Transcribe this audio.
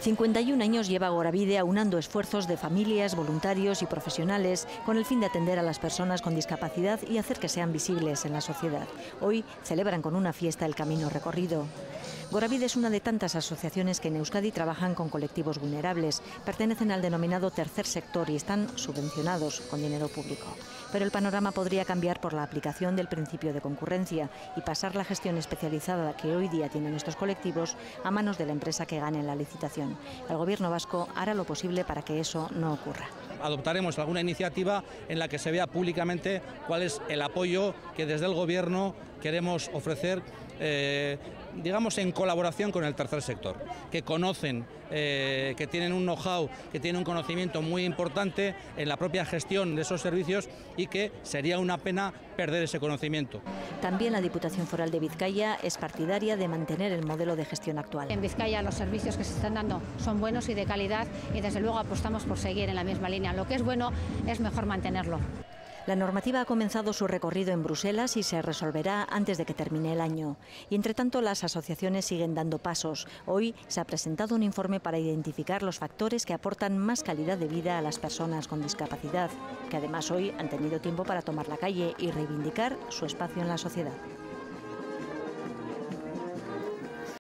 51 años lleva Goravide aunando esfuerzos de familias, voluntarios y profesionales con el fin de atender a las personas con discapacidad y hacer que sean visibles en la sociedad. Hoy celebran con una fiesta el camino recorrido. Goravide es una de tantas asociaciones que en Euskadi trabajan con colectivos vulnerables. Pertenecen al denominado tercer sector y están subvencionados con dinero público. Pero el panorama podría cambiar por la aplicación del principio de concurrencia y pasar la gestión especializada que hoy día tienen estos colectivos a manos de la empresa que gane la licitación. El Gobierno vasco hará lo posible para que eso no ocurra. Adoptaremos alguna iniciativa en la que se vea públicamente cuál es el apoyo que desde el Gobierno queremos ofrecer, digamos, en colaboración con el tercer sector, que conocen, que tienen un know-how, que tienen un conocimiento muy importante en la propia gestión de esos servicios y que sería una pena perder ese conocimiento. También la Diputación Foral de Vizcaya es partidaria de mantener el modelo de gestión actual. En Vizcaya los servicios que se están dando son buenos y de calidad y desde luego apostamos por seguir en la misma línea. Lo que es bueno es mejor mantenerlo. La normativa ha comenzado su recorrido en Bruselas y se resolverá antes de que termine el año. Y entre tanto las asociaciones siguen dando pasos. Hoy se ha presentado un informe para identificar los factores que aportan más calidad de vida a las personas con discapacidad, que además hoy han tenido tiempo para tomar la calle y reivindicar su espacio en la sociedad.